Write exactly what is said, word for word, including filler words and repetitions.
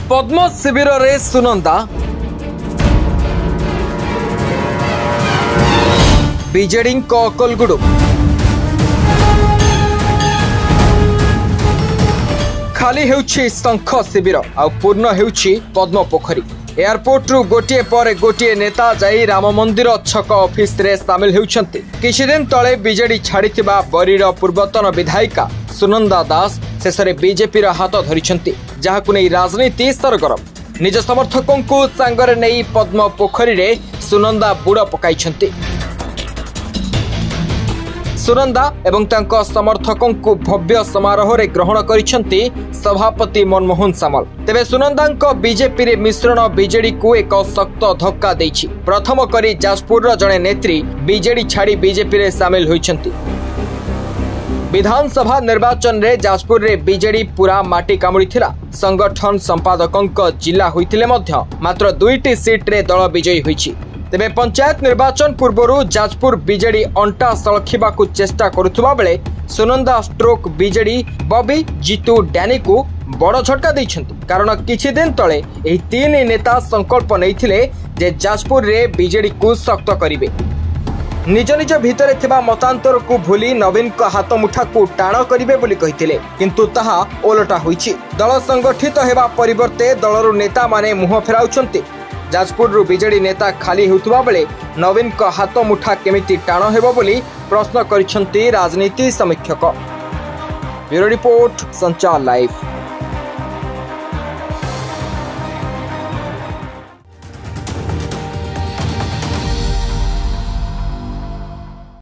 पद्म शिविर रे सुनंदा बीजेडी अकलगुडु खाली हेउछि शंख शिविर आ पूर्ण हेउछि पद्म पोखरी। एयरपोर्ट रु गोटे पर गोटे नेता जाई राम मंदिर छक ऑफिस रे शामिल हेउछंती। किछि दिन तळे बीजेडी छाड़ीथिबा बरीर पूर्वतन विधायिका सुनंदा दास शेषरे बीजेपी रा हाथ धरिछंती, जाहाकु नै राजनीति सरगरम। निज समर्थकों को सांगरे नै पद्म पोखरी रे सुनंदा बुड़ पकाइछंती। सुनंदा एवं तांको समर्थकों को भव्य समारोह रे ग्रहण करिछंती सभापति मनमोहन सामल। तेबे सुनंदांको बीजेपी रे मिश्रण बीजेडी को एक शक्त धक्का देछि। प्रथम करी जाजपुर जणे नेत्री बीजेडी छाड़ी बीजेपी रे शामिल होइछंती। विधानसभा निर्वाचन रे जाजपुर रे बीजेडी पूरा माटी कामुड़ी थिला। संगठन संपादकों जिला होइतिले मध्य मात्र दुईटी सीट रे दल विजयी होइछि। तेबे पंचायत निर्वाचन पूर्वरु जाजपुर बीजेडी अंटा सलखिबा को चेष्टा करुथुबा बेले सुनंदा स्ट्रोक बीजेडी बॉबी जीतू डैनी को बड़ झटका दैछंती। कारण किछि दिन तळे एही तीन नेता संकल्प नैथिले जे जाजपुर रे बीजेडी को शक्त करिवे। निज निज भितरे थिबा मतांतर को भूली नवीन का हाथ मुठा को टाण करिवे बोली कहिथिले, किंतु ताहा ओलटा होईछि। दल संगठित हेबा परिवर्ते दलरु नेता माने मुह फेराउछंती। जाजपुर रु बीजेडी नेता खाली होउथुबा बेले नवीन का हाथ मुठा केमिति टाण हेबो बोली प्रश्न करिसंती राजनीति समीक्षक। Bureau report Sanchar live.